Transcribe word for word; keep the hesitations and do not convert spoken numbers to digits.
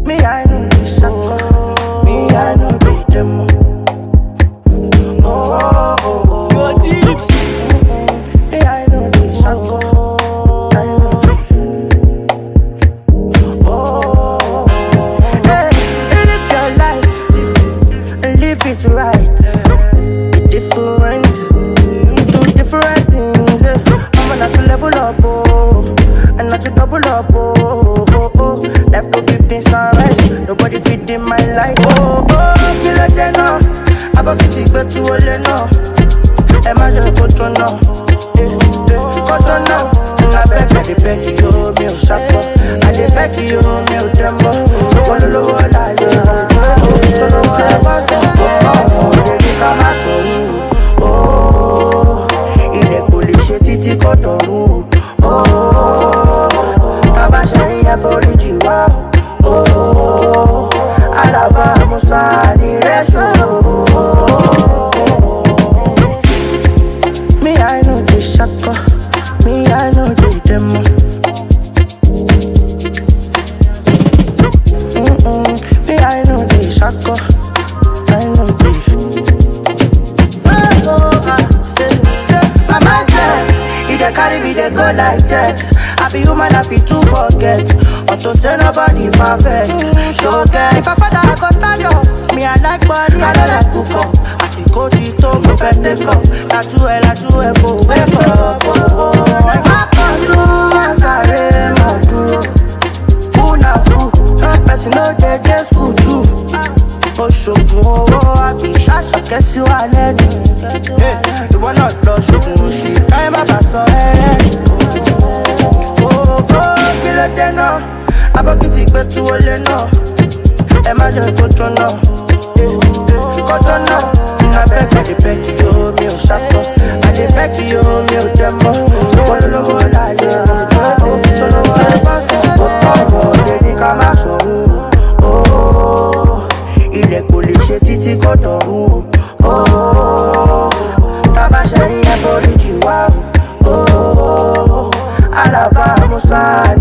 Me, I know this Shako. Me, I know the demo. Oh, oh, oh, oh. Your tips. Me, I know this Shako. I know it. Oh, hey, live your life and live it right. Be different, do different things. I'm not to level up, oh, and not to double up, oh, oh, oh. Left to be peace and rest. Nobody fit in my life. Oh, oh, kill a dinner. I got to take back to all the no. Imagine go to no. Go to no. I beg, I beg you, me Shako. I beg you, me demo. So all over la yo. So no say pass. Oh, baby come as oh. Oh, ile police titi kotoru. Oh, kabasha ina for the jiwa. Oh, alaba musa ni reso. Me I know the Shako. Me I know the demo. Mm-mm. Me I know the Shako. I know the. Oh, oh, ah, say, say, mama said, if they carry me, they go like that. I be human, I feel to forget. Or to say nobody perfect. So get if I father, I go stand up. Me, I like body, I don't like cook up. I see coach it to move and take off. La two, la two, go wake up. Oh, oh, I can't do once I read my duro. Fool na fool, person no dead, they school too. Oh, so oh, I be shot, so guess you are led. Hey, you want not lost, so she time about so oh, oh, kill a dinner. I buck it, but to all the no. Imagine go to no. Go to no. I beg, I beg you, me Shako. I beg you, me demo. So all over la yo. So no say pass. Oh, baby come as oh. Ile police titi kotoru. Oh, kabasha ina for the jiwa. Oh, alaba musa.